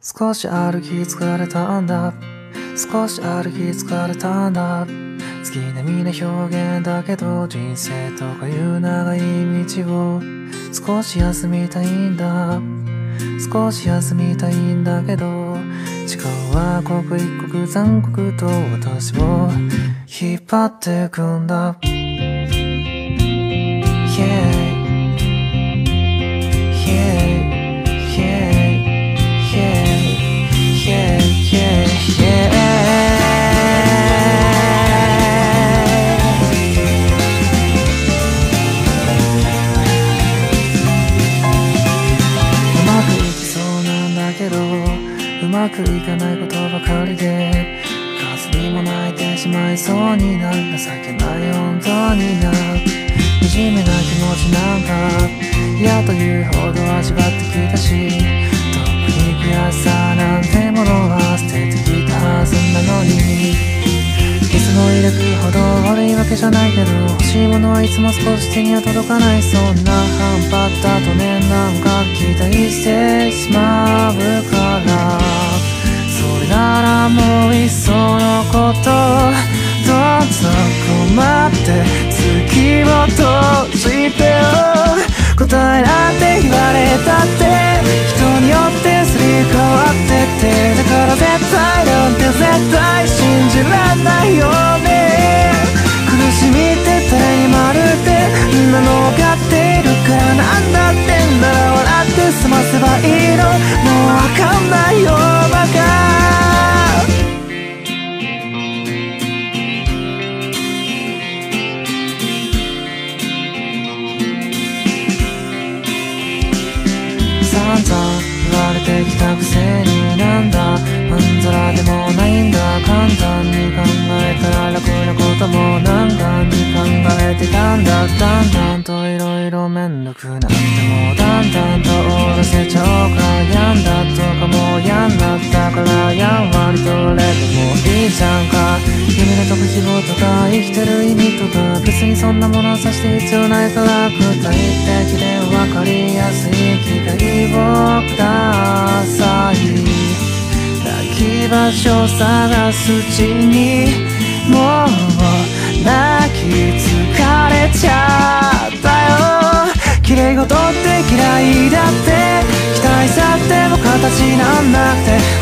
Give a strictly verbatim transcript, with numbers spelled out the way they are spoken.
少し歩き疲れたんだ、少し歩き疲れたんだ。月並みな表現だけど、人生とかいう長い道を少し休みたいんだ、少し休みたいんだけど、時間は刻一刻残酷と私を引っ張ってくんだ。Yeahうまくいかないことばかりで、数にも泣いてしまいそうになる、情けない本当にな、惨めな気持ちなんか嫌というほど味わってきたし、特に悔しさなんてものは捨ててきたはずなのに、いつも抱くほど悪いわけじゃないけど、欲しいものはいつも少し手には届かない、そんな半端だとね、なんか期待してしまうから、それならもういっそのことどうぞ困って月を閉じてよ、答えなんて言われたって人によってすり替わってて、だから絶対なんて絶対信じらんないよね。苦しみって誰にもあるってみんなの分かっているから、なんだってんだら笑って済ませばいいの、もう分かんないよバカ。散々言われてきたくせに、なんだまんざらでもないんだ、簡単に考えたら楽なことも難関に考えてたんだ、だんだんといろいろめんどくなって、もうだんだんと終わらせちゃおうか、やんだとかもうやんだったからやんわりとれてもいいじゃんか。夢の解く希望とか生きてる意味とか、別にそんなものはさして必要ないから、具体的で分かりやすい機会をください。泣き場所探すうちにもう泣き疲れちゃったよ。綺麗事って嫌いだって、期待さっても形なんだって、